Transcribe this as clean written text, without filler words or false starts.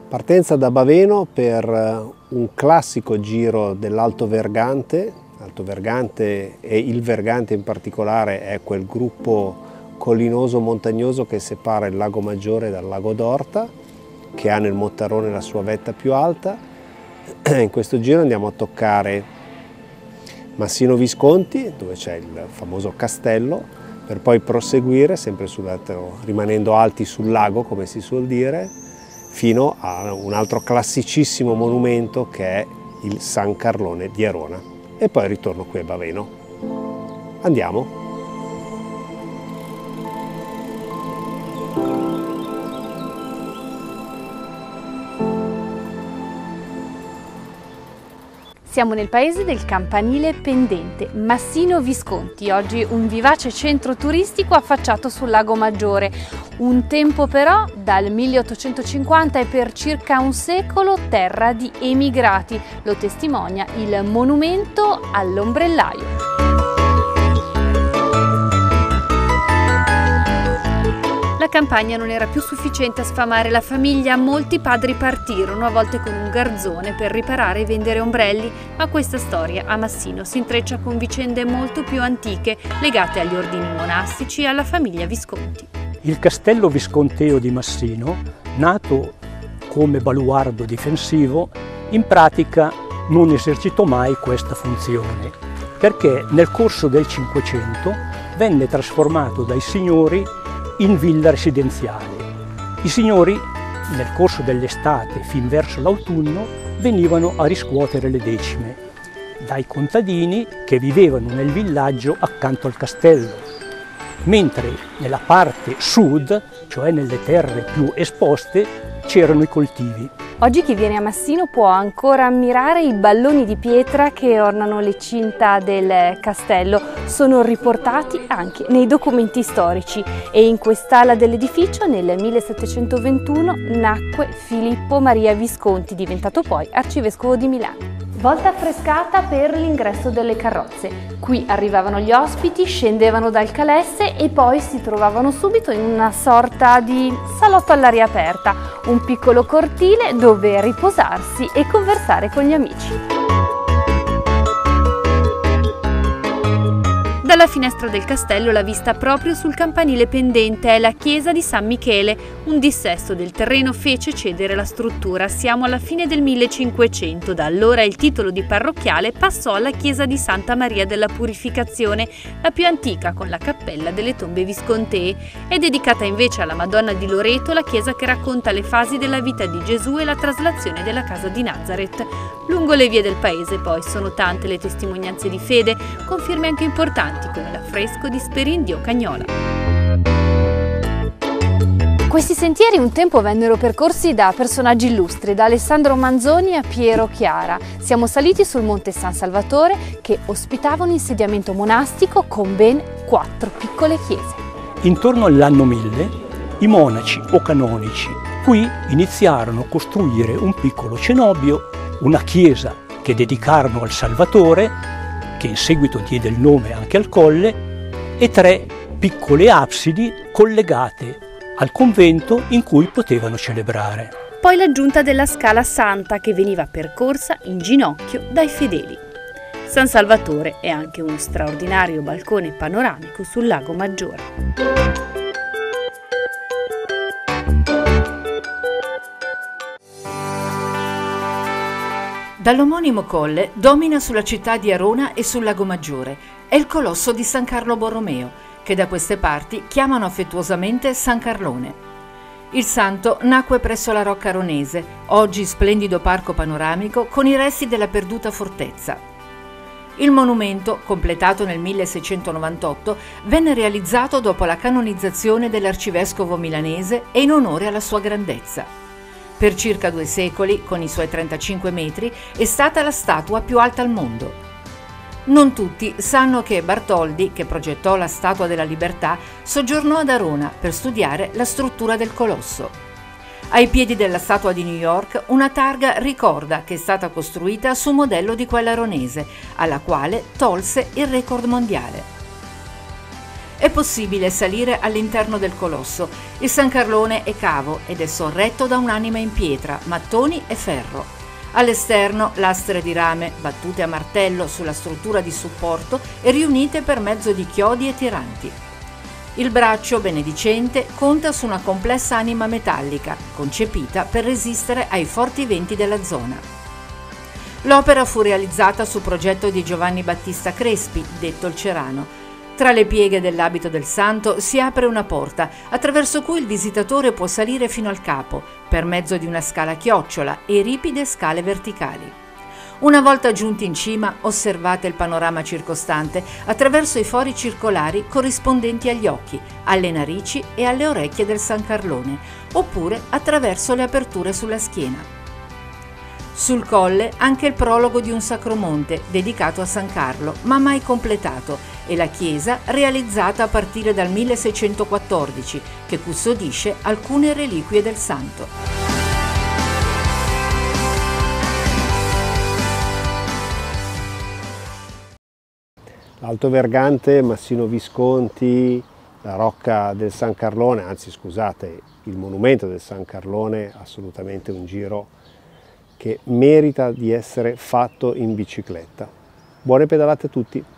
Partenza da Baveno per un classico giro dell'Alto Vergante. L'Alto Vergante e il Vergante in particolare è quel gruppo collinoso montagnoso che separa il Lago Maggiore dal Lago d'Orta, che ha nel Mottarone la sua vetta più alta. In questo giro andiamo a toccare Massino Visconti, dove c'è il famoso castello, per poi proseguire, sempre rimanendo alti sul lago, come si suol dire, fino a un altro classicissimo monumento che è il San Carlone di Arona. E poi ritorno qui a Baveno. Andiamo! Siamo nel paese del campanile pendente, Massino Visconti, oggi un vivace centro turistico affacciato sul Lago Maggiore. Un tempo però, dal 1850 e per circa un secolo, terra di emigrati. Lo testimonia il monumento all'ombrellaio. La campagna non era più sufficiente a sfamare la famiglia, molti padri partirono, a volte con un garzone, per riparare e vendere ombrelli, ma questa storia a Massino si intreccia con vicende molto più antiche, legate agli ordini monastici e alla famiglia Visconti. Il castello visconteo di Massino, nato come baluardo difensivo, in pratica non esercitò mai questa funzione, perché nel corso del Cinquecento venne trasformato dai signori in villa residenziale. I signori, nel corso dell'estate fin verso l'autunno, venivano a riscuotere le decime dai contadini che vivevano nel villaggio accanto al castello, mentre nella parte sud, cioè nelle terre più esposte, c'erano i coltivi. Oggi chi viene a Massino può ancora ammirare i balloni di pietra che ornano le cinta del castello. Sono riportati anche nei documenti storici e in quest'ala dell'edificio nel 1721 nacque Filippo Maria Visconti, diventato poi arcivescovo di Milano. Volta affrescata per l'ingresso delle carrozze. Qui arrivavano gli ospiti, scendevano dal calesse e poi si trovavano subito in una sorta di salotto all'aria aperta, un piccolo cortile dove riposarsi e conversare con gli amici. Dalla finestra del castello la vista proprio sul campanile pendente è la chiesa di San Michele. Un dissesto del terreno fece cedere la struttura. Siamo alla fine del 1500. Da allora il titolo di parrocchiale passò alla chiesa di Santa Maria della Purificazione, la più antica con la cappella delle tombe viscontee. È dedicata invece alla Madonna di Loreto, la chiesa che racconta le fasi della vita di Gesù e la traslazione della casa di Nazareth. Lungo le vie del paese poi sono tante le testimonianze di fede, con firme anche importanti come l'affresco di Sperindio Cagnola. Questi sentieri un tempo vennero percorsi da personaggi illustri, da Alessandro Manzoni a Piero Chiara. Siamo saliti sul Monte San Salvatore che ospitava un insediamento monastico con ben 4 piccole chiese. Intorno all'anno 1000 i monaci o canonici qui iniziarono a costruire un piccolo cenobio, una chiesa che dedicarono al Salvatore, che in seguito diede il nome anche al colle, e 3 piccole absidi collegate al convento in cui potevano celebrare. Poi l'aggiunta della Scala Santa che veniva percorsa in ginocchio dai fedeli. San Salvatore è anche uno straordinario balcone panoramico sul Lago Maggiore. Dall'omonimo colle domina sulla città di Arona e sul Lago Maggiore. È il colosso di San Carlo Borromeo, che da queste parti chiamano affettuosamente San Carlone. Il santo nacque presso la Rocca Aronese, oggi splendido parco panoramico con i resti della perduta fortezza. Il monumento, completato nel 1698, venne realizzato dopo la canonizzazione dell'arcivescovo milanese e in onore alla sua grandezza. Per circa 2 secoli, con i suoi 35 metri, è stata la statua più alta al mondo. Non tutti sanno che Bartoldi, che progettò la Statua della Libertà, soggiornò ad Arona per studiare la struttura del colosso. Ai piedi della statua di New York una targa ricorda che è stata costruita su modello di quella aronese, alla quale tolse il record mondiale. È possibile salire all'interno del colosso. Il San Carlone è cavo ed è sorretto da un'anima in pietra, mattoni e ferro. All'esterno lastre di rame battute a martello sulla struttura di supporto e riunite per mezzo di chiodi e tiranti. Il braccio benedicente conta su una complessa anima metallica, concepita per resistere ai forti venti della zona. L'opera fu realizzata su progetto di Giovanni Battista Crespi, detto il Cerano. Tra le pieghe dell'abito del santo si apre una porta, attraverso cui il visitatore può salire fino al capo, per mezzo di una scala a chiocciola e ripide scale verticali. Una volta giunti in cima, osservate il panorama circostante attraverso i fori circolari corrispondenti agli occhi, alle narici e alle orecchie del San Carlone, oppure attraverso le aperture sulla schiena. Sul colle anche il prologo di un sacromonte dedicato a San Carlo, ma mai completato, e la chiesa realizzata a partire dal 1614, che custodisce alcune reliquie del santo. L'Alto Vergante, Massino Visconti, la Rocca del San Carlone, anzi scusate, il monumento del San Carlone, assolutamente un giro che merita di essere fatto in bicicletta. Buone pedalate a tutti!